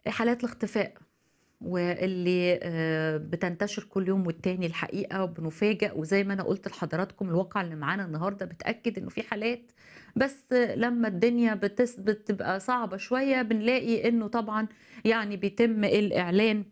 حالات الاختفاء واللي بتنتشر كل يوم والتاني الحقيقة وبنفاجأ، وزي ما أنا قُلت لحضراتكم الواقعة اللي معانا النهارده بتأكد إنه في حالات، بس لمّا الدنيا بتبقى صعبة شوية بنلاقي إنه طبعًا يعني بيتم الإعلان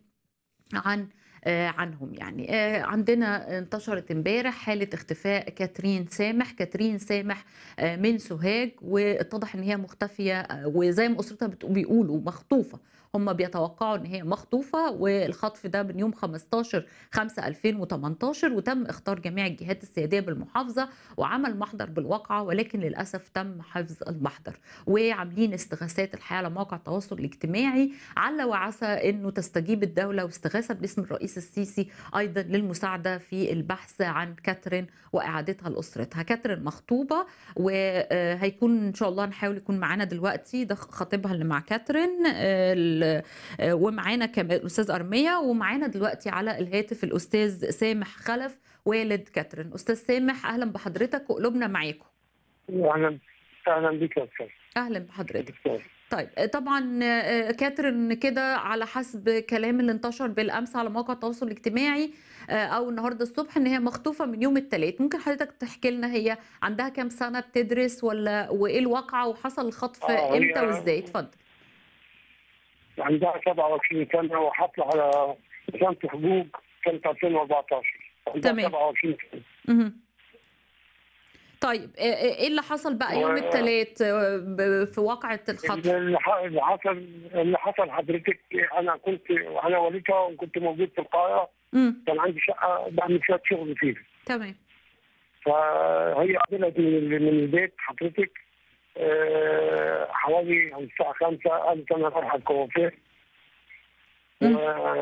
عنهم يعني. عندنا انتشرت امبارح حالة اختفاء كاترين سامح. كاترين سامح من سوهاج، واتضح إن هي مختفية، وزي ما أسرتها بيقولوا مخطوفة. هم بيتوقعوا إن هي مخطوفة، والخطف ده من يوم 15/5/2018، وتم إخطار جميع الجهات السيادية بالمحافظة وعمل محضر بالواقعة، ولكن للأسف تم حفظ المحضر. وعاملين استغاثات الحقيقة على مواقع التواصل الاجتماعي، عل وعسى انه تستجيب الدوله واستغاثه باسم الرئيس السيسي ايضا للمساعده في البحث عن كاترين واعادتها لاسرتها. كاترين مخطوبه، وهيكون ان شاء الله نحاول يكون معانا دلوقتي ده خطيبها اللي مع كاترين، ومعانا كمان الاستاذ ارميه، ومعانا دلوقتي على الهاتف الاستاذ سامح خلف والد كاترين. استاذ سامح اهلا بحضرتك وقلوبنا معاكم. اهلا. اهلا بك يا استاذ اهلا بحضرتك. دكتور. طيب طبعًا كاترين كده على حسب كلام اللي انتشر بالأمس على مواقع التواصل الاجتماعي أو النهارده الصبح إن هي مخطوفة من يوم التلات. ممكن حضرتك تحكي لنا هي عندها كام سنة، بتدرس وإيه الواقعة، وحصل الخطف هي إمتى وإزاي؟ اتفضل. عندها 27 سنه وحاصله على لسانة حقوق سنه 2014. عندها تمام. 27 سنه. اهم. طيب إيه اللي حصل بقى يوم واللي التلات في واقعة الخطف؟ اللي حصل حضرتك، انا والدها وكنت موجود في القاهره. إمم. كان عندي شقه بعمل شويه شغل فيها. تمام. فهي قابلت من البيت حضرتك. حوالي الساعه 5 قالت انا رايحه الكوافير. إمم.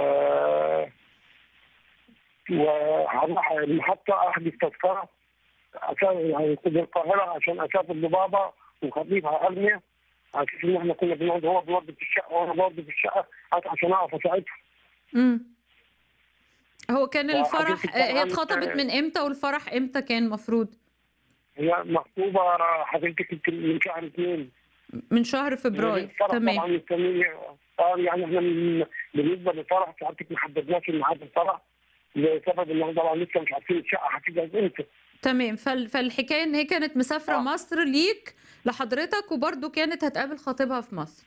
وهروح المحطة أحجز تذكرة عشان يعني في القاهرة عشان أسافر لبابا وخطيبها أرميا، على أساس إن إحنا كنا بنقعد، هو بيوظف في الشقة وأنا بوظف في الشقة عشان أعرف أساعدها. إمم. هو كان الفرح فحضرتك هي طبعا اتخطبت من إمتى، والفرح إمتى كان المفروض؟ هي مخطوبة حضرتك يمكن من شهر 2. من شهر فبراير. الفرح تمام. طبعا مستنية. يعني إحنا بالنسبة للفرح حضرتك ما حددناش ميعاد الفرح لسبب إن إحنا طبعا لسه مش عارفين الشقة هتجهز إمتى. تمام. فالحكاية إن هي كانت مسافرة آه مصر ليك لحضرتك، وبرضه كانت هتقابل خطيبها في مصر.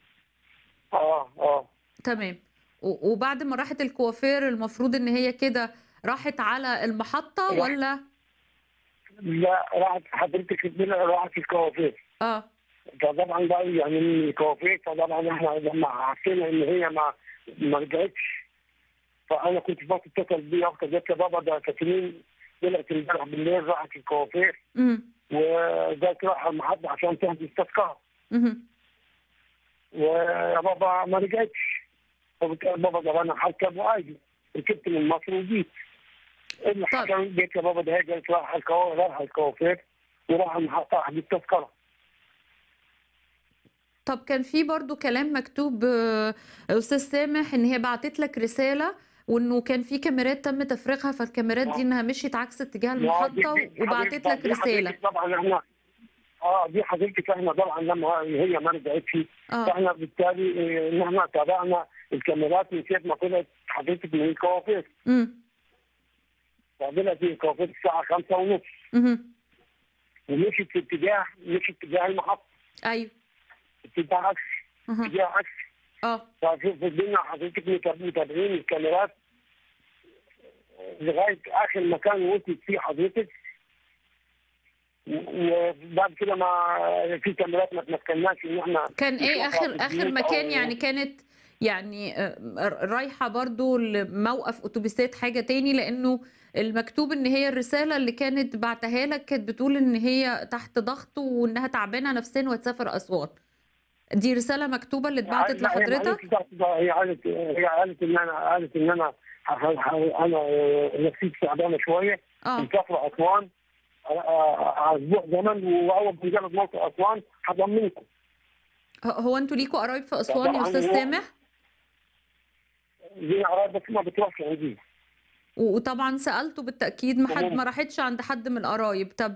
آه تمام. وبعد ما راحت الكوافير المفروض إن هي كده راحت على المحطة راح. والّا؟ لا، راحت حضرتك راحت الكوافير. آه. فطبعا بقى يعني من الكوافير، فطبعا احنا لما حسينا ان هي ما رجعتش، فانا كنت بس اتصل بيها اختي قالت لي بابا ده كاترين طلعت امبارح بالليل راحت الكوافير اهم. وجات رايحه المحطه عشان تحجز تذكره، اهم. ويا بابا ما رجعتش. فقلت له بابا ده انا هركب وعادي، ركبت من مصر وجيت. ايه اللي طب حصل؟ قلت يا بابا ده هي جت رايحه الكوافير وراح المحطه احجز تذكره. طب كان في برضه كلام مكتوب أستاذ سامح إن هي بعتت لك رسالة، وإنه كان في كاميرات تم تفريغها، فالكاميرات دي إنها مشيت عكس اتجاه ما دي المحطة دي وبعتت حضرتك لك دي رسالة. حضرتك طبعا احنا دي حضرتك احنا طبعا لما هي ما رجعتش، آه. فاحنا بالتالي ان احنا تابعنا الكاميرات من ساعه ما طلعت حضرتك من الكوافير. إمم. طلعت من الكوافير الساعه 5 ونص اهم. ومشيت مشيت اتجاه المحطه، أيوه. اتجاه عكس أها. اتجاه عكس. آه. ففي الدنيا حضرتك متابعين الكاميرات لغايه اخر مكان وصلت فيه حضرتك، وبعد كده ما في كاميرات ما تمكناش ان احنا كان إيه نشوفها في آخر البيوت مكان او يعني كانت يعني رايحة برضه لموقف أوتوبيسات حاجة تاني؟ لإنه المكتوب إن هي الرسالة اللي كانت باعتاها لك كانت بتقول إن هي تحت ضغط وإنها تعبانة نفسيًا وهتسافر أسوان. دي رسالة مكتوبة اللي اتبعتت لا، هي ما قالتش لحضرتك؟ تحت ده. هي قالت ان انا انا نفسيتي تعبانه شويه، آه. مسافره اسوان على اسبوع زمن، واول ما مجرد موصل اسوان هطمنكم. هو أنتم ليكم قرايب في أسوان يا فطبعا أستاذ هو سامح؟ لينا قرايب بس ما بتروحش عندي. وطبعًا سألتوا بالتأكيد ما وممكن راحتش عند حد من القرايب. طب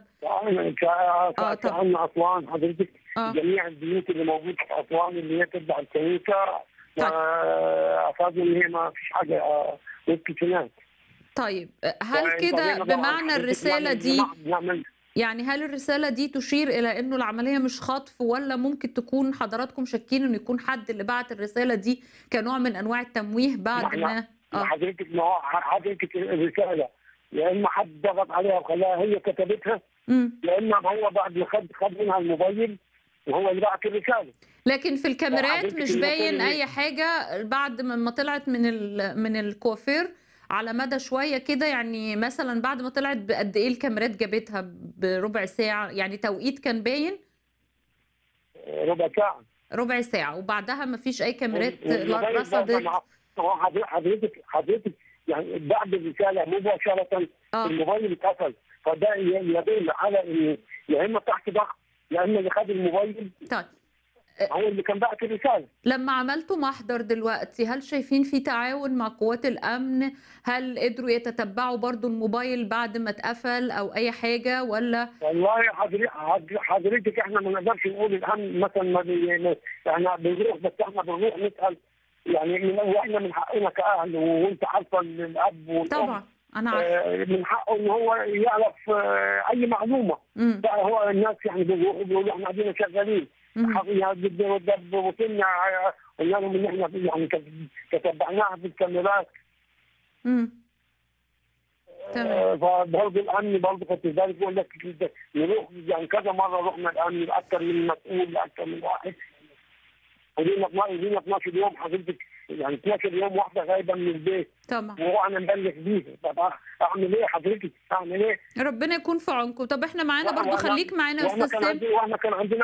طب سالنا اسوان حضرتك، آه. جميع البيوت اللي موجوده في اسوان اللي هي تتبع الكنيسه طيب وافادوا ان هي ما فيش حاجه وقفت هناك. طيب هل كده بمعنى الرسالة دي، يعني هل الرسالة دي تشير إلى إنه العملية مش خطف، والّا ممكن تكون حضراتكم شاكين إنه يكون حد اللي بعت الرسالة دي كنوع من أنواع التمويه بعد احنا ما حضرتك ما هو حضرتك الرساله يا اما حد ضغط عليها وخلاها هي كتبتها، إمم. يا اما هو بعد ما خد منها الموبايل وهو اللي بعت الرساله. لكن في الكاميرات فحضرتك مش باين المكان أي حاجة بعد ما طلعت من الكوافير على مدى شوية كده، يعني مثلًا بعد ما طلعت بقد إيه الكاميرات جابتها، بربع ساعة، يعني توقيت كان باين؟ ربع ساعه. ربع ساعة، وبعدها ما فيش أي كاميرات والموبايل برضه رصدت؟ هو حضرتك يعني بعد الرساله مباشره آه. الموبايل اتقفل، فده يدل على ان يا اما تحت ضغط يا اما اللي خد الموبايل طيب هو اللي كان بعت الرساله. لمّا عملتوا محضر دلوقتي، هل شايفين في تعاون مع قوات الأمن؟ هل قدروا يتتبعوا برضه الموبايل بعد ما اتقفل أو أي حاجة، والّا؟ والله حضرتك احنا ما نقدرش نقول الامن مثلا ما احنا بنروح، بس احنا بنروح نسال يعني واحنا من حقنا كاهل، وانت عارفه الاب والام طبعًا أنا عارفة. من حقه ان هو يعرف اي معلومه. إمم. بقى هو الناس يعني بيقولوا احنا قاعدين شغالين اهم. وصلنا قلنا لهم ان احنا يعني تتبعناها في الكاميرات. إمم. تمام. فبرضه الامن برضه كنت ذلك بقول لك نروح يعني كذا مره رحنا الامن اكثر من مسؤول اكثر من واحد، ولينا 12 يوم حضرتك، يعني 12 يوم واحده غايبه من البيت طبعًا. وانا مبلغ بيها. طب اعمل ايه حضرتك؟ اعمل ايه؟ ربنا يكون في عونكم. طب إحنا معانا برضه، خليك معانا يا واحنا أستاذ سامح. واحنا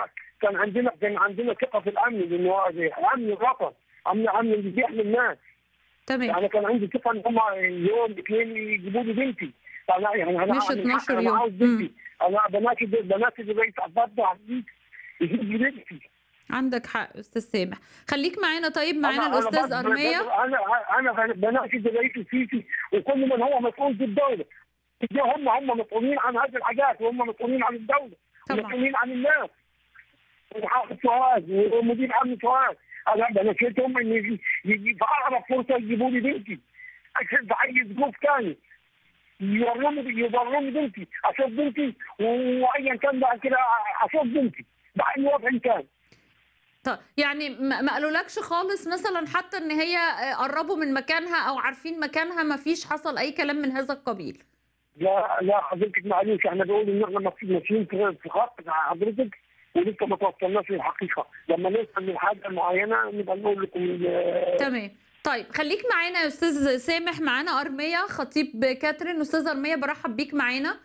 كان عندنا ثقه في الامن، لان هو امن الوطن، امن اللي بيحمي الناس. تمام. يعني كان عندي ثقه ان هم يوم اثنين يجيبوا لي بنتي. فانا يعني انا مش 12 انا يوم. عاوز بنتي، انا بناشد الرئيس عبد العزيز يجيب لي بنتي. عندك حق يا أستاذ سامح. خليك معانا. طيب معانا انا الأستاذ أرمية. انا بناشد الرئيس السيسي وكل من هو مسؤول في الدوله. هم مسؤولين عن هذه الحاجات، وهم مسؤولين عن الدوله طبعًا. ومسؤولين عن الناس. وحافظ فؤاد ومدير امن فؤاد، انا بناشدهم ان يجي في اقرب فرصه يجيبوا لي بنتي عشان في اي ظروف ثاني يوروني بنتي، اشوف بنتي، وايا كان بعد كده اشوف بنتي باي وضع كان. طيب يعني ما قالولكش خالص مثلًا حتى إن هي قرّبوا من مكانها أو عارفين مكانها، ما فيش حصل أي كلام من هذا القبيل؟ لا حضرتك معلش، احنا بنقول ان احنا ماشيين في خط مع حضرتك ولسه ما توصلناش للحقيقه، لما نوصل لحاجه معينه نبقى نقول لكم. تمام. طيب خليك معانا يا أستاذ سامح. معانا أرمية خطيب كاترين. أستاذ أرمية بارحب بيك معانا.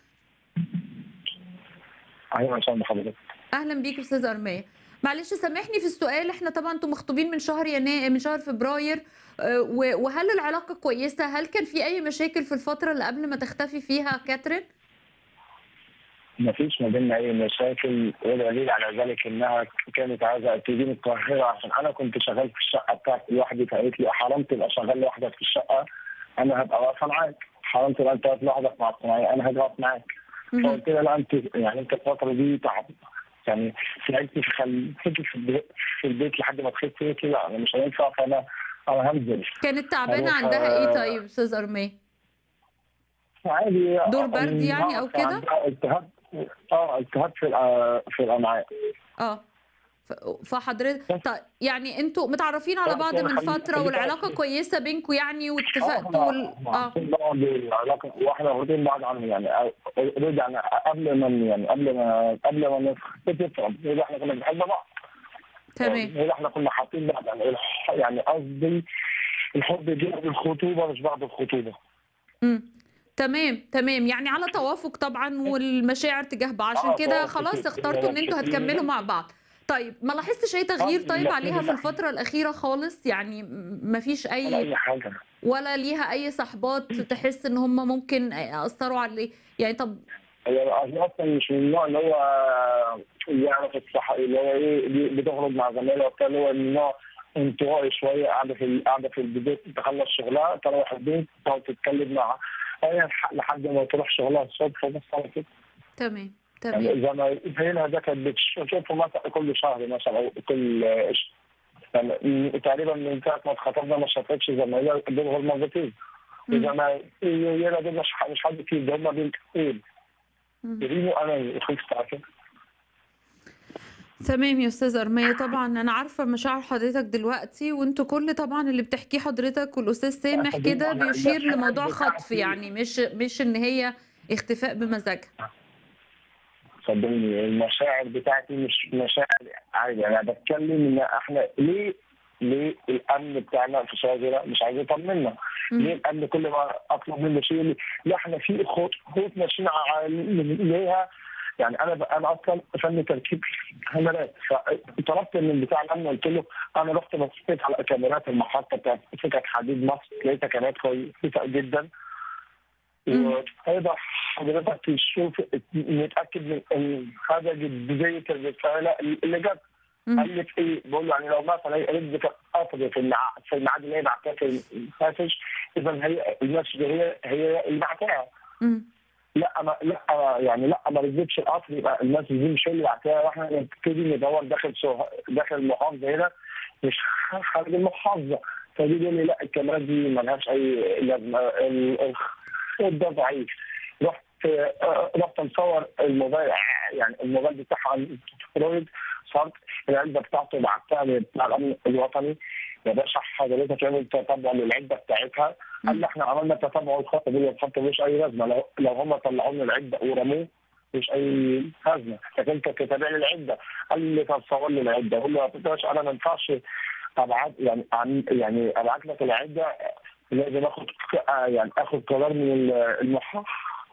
ايوه عشان حضرتك. أهلًا بيك يا أستاذ أرمية. معلش سامحني في السؤال، إحنا طبعًا أنتم مخطوبين من شهر فبراير، وهل العلاقة كويسة؟ هل كان في أي مشاكل في الفترة اللي قبل ما تختفي فيها كاترين؟ ما فيش ما بيننا اي مشاكل، ودليل على ذلك انها كانت عايزه تجيني القاهره عشان انا كنت شغال في الشقه بتاعتي لوحدي، فقالت لي حرام تبقى شغال لوحدك في الشقه، انا هبقى واقفه معاك. حرام تبقى انت واقف لوحدك مع الصناعيه، انا هبقى واقف معاك. فقلت لها لا، انت يعني انت الفتره دي تعب، يعني ساعدتني خليكي في البيت لحد ما تخفي. قلت لا انا مش هينفع، فانا هنزل. كانت تعبانة عندها إيه طيب يا أستاذ أرمية؟ عادي، دور برد يعني أو كده؟ عندها التهاب في الامعاء. آه. فحضرتك يعني أنتم متعرفين على بعض من فترة والعلاقة كويسة بينكم يعني، واتفقتوا بعض العلاقة، واحنا واخدين بعض عنهم يعني اوريدي، يعني قبل ما نختلف احنا كنا بنحب بعض. تمام. احنا كنا حاطين بعض يعني قصدي الحب جه قبل الخطوبة مش بعد الخطوبة. تمام، يعني على توافق طبعًا والمشاعر تجاه بعض، عشان كده خلاص اخترتوا إن أنتم هتكملوا مع بعض. طيب ما لاحظتش أي تغيير طيب عليها في الفترة الأخيرة خالص؟ يعني ما فيش أي حاجة، ولا ليها أي صاحبات تحس إن هم ممكن أثّروا عليه؟ يعني طب هي اصلا مش من النوع اللي هو يعرف الصح، اللي هو ايه بتخرج مع زمايلها وبتاع، اللي هو النوع انطوائي شويه، قاعده في البيت تخلص شغلها تروح البيت تقعد تتكلم مع لحد ما تروح شغلها الصبح، بس على كده. تمام. يعني زي ما هنا ده كانت بتشوفه مثلا كل شهر مثلا او كل يعني تقريبا من ساعه ما اتخطبنا ما شافتش زمايلها دول غير مرتين. إمم، وزمايلها دول مش حد كتير، ده هم بنتين إمم. ريمو انا خلصت عشان. تمام يا أستاذة أرمية، طبعًا أنا عارفة مشاعر حضرتك دلوقتي، وأنتم كل طبعًا اللي بتحكيه حضرتك والأستاذ سامح ريمو كده انا بيشير المشاعر لموضوع خطف، بتاعتي، يعني مش إن هي اختفاء بمزاجها. صدقني المشاعر بتاعتي مش مشاعر عادي. انا بتكلم ان احنا ليه الامن بتاعنا في شاذرة مش عايز يطمنا؟ ليه إمم، الامن كل ما اطلب منه شيء يقول لي لا احنا في خطوط ماشيين عليها؟ يعني انا اصلا فن تركيب كاميرات، فطلبت من بتاع الامن قلت له انا رحت بصيت على كاميرات المحطه بتاعت سكك حديد مصر، لقيتها كاميرات كويسه جدا. إمم، وهيبقى حضرتك تشوف نتاكد من هذا جديه الرساله اللي جت. إمم، قال لك ايه؟ بقول له يعني لو مثلا هي قالت لك قصدي في الميعاد اللي هي بعتها في المسج، اذا هي المسج هي اللي بعتها. إمم، يعني لا ما رضيتش القطر، يبقى الناس دي مش هي اللي بعتها، واحنا نبتدي ندور داخل المحافظه هنا مش خارج المحافظه. فدي بيقول لي لا الكاميرات دي مالهاش اي لازمه، الخط ده ضعيف. رحت رحت مصور الموبايل، يعني الموبايل بتاعها اندرويد، صورت العلبه بتاعته وبعتها بتاع الامن الوطني. يا باشا حضرتك اعمل تتبع للعده بتاعتها. قال لي إمم، احنا عملنا تتبع الخط دي، الخط ملوش اي لازمه، لو هم طلعوا لنا العده ورموه مش اي لازمه، لكن انت تتابع لي العده. قال لي طب صور لي العده. اقول له يا باشا انا ما ينفعش ابعت يعني ابعت لك العده، لازم اخد قرار من المحافظ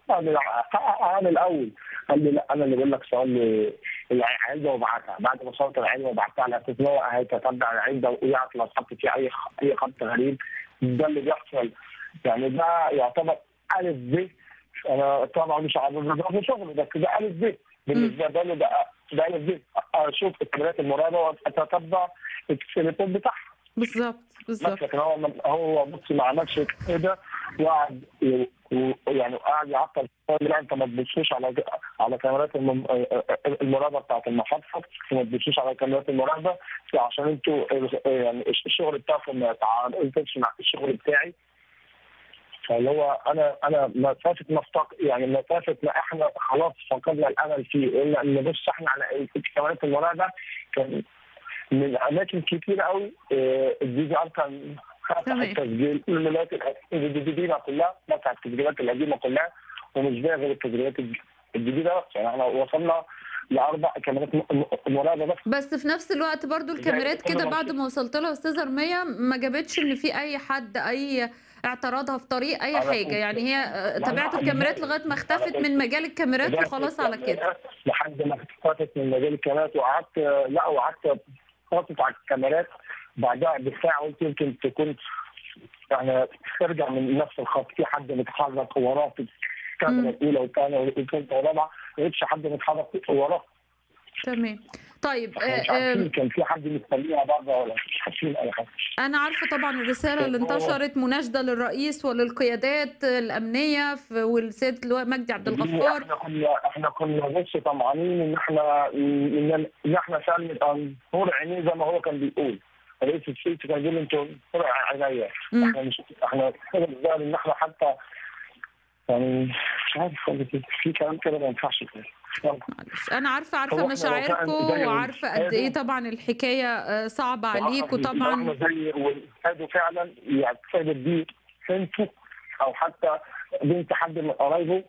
عن الاول. قال لي لا انا اللي بقول لك صور لي العده وابعتها. بعد ما صورت العده وبعتها على اساس ان هو هيتتبع العده ويعرف لو حط فيها اي خط غريب. ده اللي بيحصل. يعني ده يعتبر الف ب. انا طبعا مش عارف في شغل، بس ده الف ب إمم، بالنسبه له. ده الف ب. اشوف الكاميرات المراقبه واتتبع التليفون بتاعها. بالضبط، بس بالضبط. لكن هو بص ما عملش كده، وقعد يعني قعد يعطل. لا انت ما تبصوش على كاميرات المراقبه بتاعت المحطه، وما تبصوش على كاميرات المراقبه عشان انتوا يعني الشغل بتاعكم ما يتعارضش مع الشغل بتاعي. فاللي هو انا مسافه يعني مسافه ما احنا خلاص فقدنا الامل فيه، الا ان نبص احنا على كاميرات المراقبه. كان من اماكن كتير قوي الدي في ار كان فتح تمام. التسجيل، الملايات الجديده كلها، فتح التسجيلات القديمه كلها، ومش باقي غير التسجيلات الجديده بس. يعني احنا وصلنا ل4 كاميرات مراقبه بس. بس في نفس الوقت برضه زائد الكاميرات كل كده بعد منطقه. ما وصلت لها يا أستاذة رمية ما جابتش إن في أي حد أي اعتراضها في طريق أي انا حاجة، كنت يعني هي تابعتوا انا الكاميرات لغاية ما انا اختفت كنت من مجال الكاميرات بدات وخلاص على كده. الكاميرات لحد ما اختفت من مجال الكاميرات، وقعدت فتره على الكاميرات. بعدها بساعه قلت يمكن تكون يعني ترجع من نفس الخط، في حد متحرك وراه في الكاميرا إمم. الاولى والثانيه والثالثه والرابعه، ما لقيتش حد متحرك وراه. تمام. طيب احنا مش عارفين كان في حد مستنيها بره ولا مش عارفين اي حاجه. أنا عارفة طبعًا الرسالة اللي فهو انتشرت مناشدة للرئيس وللقيادات الأمنية والسيد اللواء مجدي عبد دي الغفار. احنا كنا بس طمعانين ان احنا فعلا نبقى نور عينيه زي ما هو كان بيقول. رئيس السيسي كان بيقول انتوا نور عينيا. إمم. احنا مش احنا كده بالظاهر ان احنا حتى يعني مش عارف أقول لك إيه. في كلام كده ما ينفعش كده. يلا. معلش، أنا عارفة هو احنا لو مشاعركم فعلا زي وعارفة قد إيه ولادوا، طبعًا الحكاية صعبة عليك لو احنا وطبعًا زي ولادوا فعلا يعتقد دي بنته، او حتى بنت حد من قرايبه،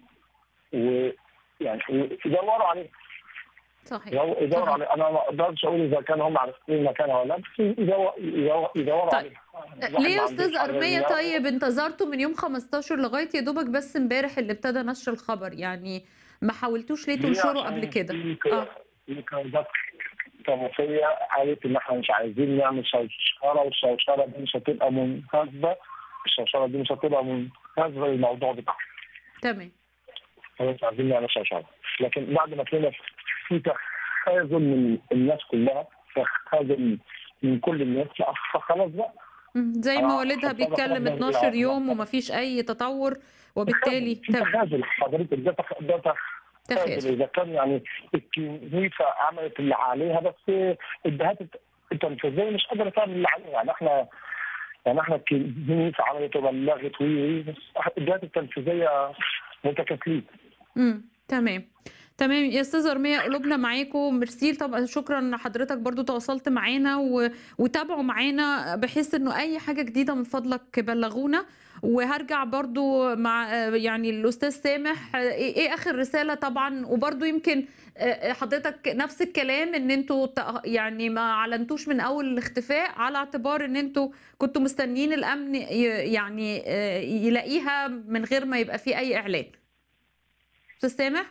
ويعني يدوروا عليه. صحيح، يدوروا صحيح. عليه. انا ما اقدرش اقول اذا كان هم عارفين مكانها ولا لا، بس يدوروا طيب عليه. ليه الواحد ما يا عندوش أستاذ حاجه أرمية غير طيب انتظرتوا من يوم 15 لغاية يا دوبك بس امبارح اللي ابتدى نشر الخبر، يعني ما حاولتوش ليه ليه؟ تنشروا قبل عشان كده؟ آه، في قيادات طائفيه قالت ان احنا مش عايزين نعمل شوشره، والشوشره دي مش هتبقى مناسبه. الشوشره دي مش هتبقى مناسبه للموضوع بتاعنا. تمام. مش عايزين نعمل شوشره. لكن بعد ما تلاقينا في تخاذل من الناس كلها، تخاذل من كل الناس، فخلاص بقى. زي ما انا والدها هضطر خلاص بيتكلم 12 يوم وما فيش أي تطور وبالتالي في تمام، تخاذل حضرتك. ده تخاذل. تخاذل. اذا كان يعني الكنيسه عملت اللي عليها بس ادهت التنفيذيه مش قادره تعمل اللي عليها. يعني احنا الكنيسه عملت وبلغت بس الجهات التنفيذيه متكاسلين. تمام. تمام يا استاذ ارميا، قلوبنا معاكم، ميرسي طبعا، شكرا ان حضرتك برضو تواصلت معانا وتابعوا معانا بحيث انه اي حاجه جديده من فضلك بلغونا. وهرجع برضو مع يعني الاستاذ سامح، ايه اخر رساله طبعا، وبرضو يمكن حضرتك نفس الكلام ان انتوا يعني ما اعلنتوش من اول الاختفاء على اعتبار ان انتوا كنتوا مستنيين الامن يعني يلاقيها من غير ما يبقى في اي اعلان. استاذ سامح؟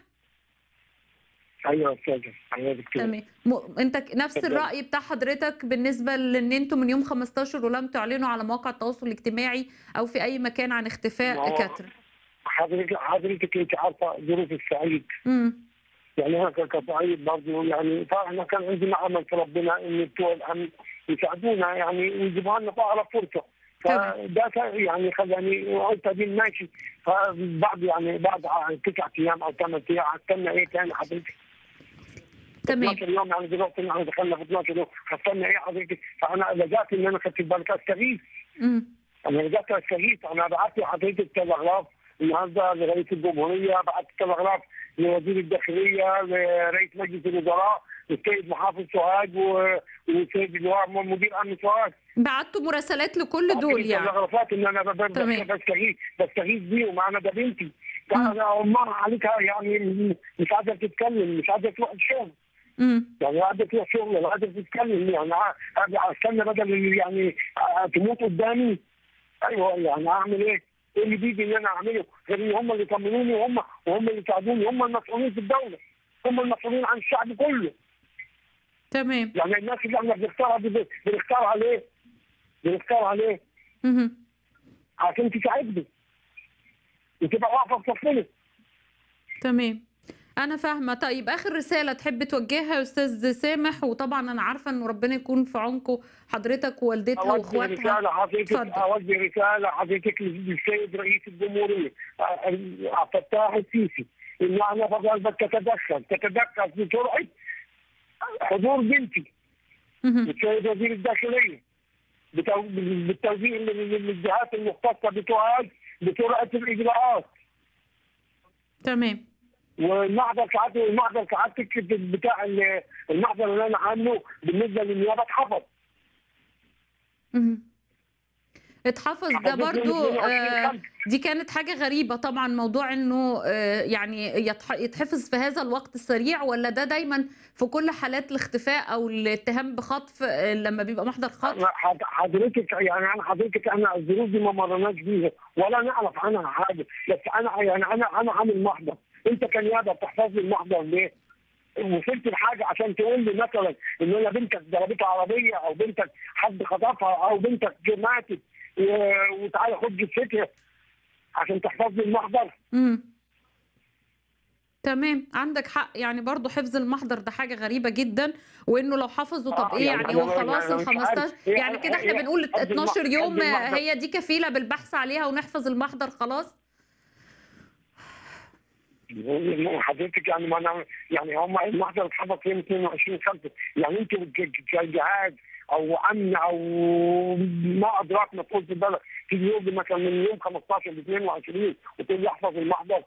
ايوه يا استاذه، ايوه دكتور. تمام. انت نفس الراي بتاع حضرتك بالنسبه لان انتم من يوم 15 ولم تعلنوا على مواقع التواصل الاجتماعي او في اي مكان عن اختفاء كاترين؟ حضرتك انت عارفه ظروف الصعيد. يعني انا كصعيد برضه، يعني فاحنا كان عندنا امل في ربنا ان بتوع الامن يساعدونا يعني ويجيبوا لنا على فرصه. فده يعني خلاني قلت دي ماشي. فبعد يعني بعد 9 ايام او 8 ايام هستنى ايه تاني حضرتك؟ تمام. 12 يوم يعني دلوقتي احنا دخلنا في 12 يوم، هستنى ايه حضرتك؟ فانا لجأت ان انا خدت بالك استغيث. انا لجأت استغيث، انا بعت لحضرتك تلغراف النهارده لرئيس الجمهوريه، بعت تلغراف لوزير الداخليه، لرئيس مجلس الوزراء، للسيد محافظ سوهاج والسيد اللي هو مدير امن سوهاج. بعتوا مراسلات لكل دول يعني؟ تلغرافات ان انا بستغيث بيهم. انا ده بنتي امها عليها يعني مش قادره تتكلم، مش قادره تروح الشغل. يعني قاعده تروح شغل ولا قادره تتكلم، يعني استنى بدل يعني تموت قدامي. ايوه يعني اعمل ايه؟ ايه اللي بيجي ان انا اعمله غير ان هم اللي يطمنوني وهم اللي يساعدوني، هم المسؤولين في الدوله، هم المسؤولين عن الشعب كله. تمام. يعني الناس اللي احنا بنختارها ليه؟ بنختارها ليه؟ عشان تساعدني وتبقى واقفه في صفنا. تمام، أنا فاهمة. طيب آخر رسالة تحب توجهها يا أستاذ سامح؟ وطبعا أنا عارفة إنه ربنا يكون في عونكم، حضرتك ووالدتها وإخواتها. أوجه رسالة حضرتك للسيد رئيس الجمهورية عبد الفتاح السيسي، إن أنا فضلتك تتدخل بسرعة حضور بنتي. السيد وزير الداخلية بالتوجيه للجهات المختصة بسرعة الإجراءات. تمام. والمحضر سعادتك بتاع المحضر اللي انا عامله بالنسبه للنيابه اتحفظ ده برضو. دي كانت حاجة غريبة طبعا، موضوع انه يعني يتحفظ في هذا الوقت السريع، ولا ده دايما في كل حالات الاختفاء او الاتهام بخطف لما بيبقى محضر خطف؟ حضرتك احنا الظروف دي ما مرناش بيها ولا نعرف عنها حاجة، بس انا عامل محضر. انت كنيابة بتحفظ لي المحضر ليه؟ وصلت لحاجه عشان تقول لي مثلا ان انا بنتك ضربتها عربيه، او بنتك حد خطفها، او بنتك ماتت وتعالى خد جثتها عشان تحفظ لي المحضر. تمام، عندك حق. يعني برضو حفظ المحضر ده حاجه غريبه جدا، وانه لو حفظوا طب ايه يعني هو خلاص ال 15 يعني كده احنا بنقول 12 يوم هي دي كفيله بالبحث عليها ونحفظ المحضر خلاص؟ حضرتك يعني ما أنا يعني هم المحضر اتحفظ يوم 22/5، يعني انتوا كجهاز او امن او ما ادراك مسؤول في البلد تيجي يوم مثلا من يوم 15 ل 22 وتقول لي احفظ المحضر.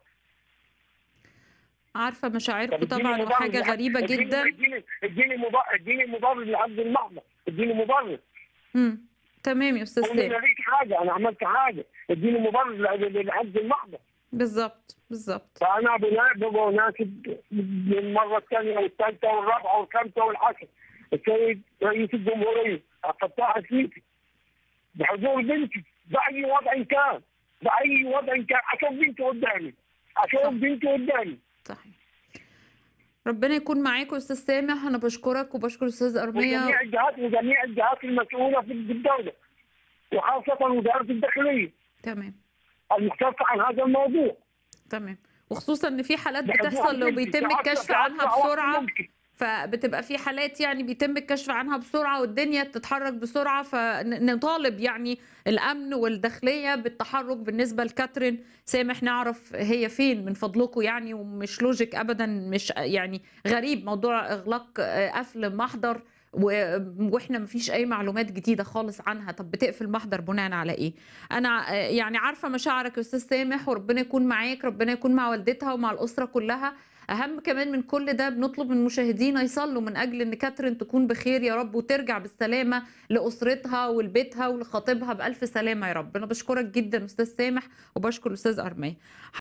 عارفه مشاعركم طبعا، وحاجه غريبه جدا. اديني مبرر لعبد المحضر، اديني مبرر. تمام يا استاذ سامي. انا لقيت حاجه، انا عملت حاجه، اديني مبرر لعبد المحضر. بالظبط. فانا ببقى ناسب للمره الثانيه والثالثه والرابعه والخامسه والعاشره السيد رئيس الجمهوريه عبد الفتاح السيسي بحضور بنتي باي وضع كان اشوف بنتي قدامي. صحيح. ربنا يكون معاكم يا استاذ سامح، انا بشكرك وبشكر استاذ ارميا وجميع الجهات المسؤوله في الدوله، وخاصه وزاره الداخليه. تمام. المختصه عن هذا الموضوع. تمام. وخصوصا ان في حالات بتحصل لو بيتم الكشف عنها بسرعه، فبتبقى في حالات يعني بيتم الكشف عنها بسرعه والدنيا بتتحرك بسرعه، فنطالب يعني الامن والداخليه بالتحرك بالنسبه لكاترين سامح، نعرف هي فين من فضلكم يعني. ومش لوجيك ابدا، مش يعني غريب موضوع اغلاق قفل محضر واحنا ما فيش اي معلومات جديده خالص عنها. طب بتقفل محضر بناء على ايه؟ انا يعني عارفه مشاعرك يا استاذ سامح، وربنا يكون معاك، ربنا يكون مع والدتها ومع الاسره كلها. اهم كمان من كل ده بنطلب من مشاهدينا يصلوا من اجل ان كاترين تكون بخير يا رب، وترجع بالسلامه لاسرتها ولبيتها ولخطيبها بالف سلامه يا رب. انا بشكرك جدا استاذ سامح، وبشكر الاستاذ ارميه.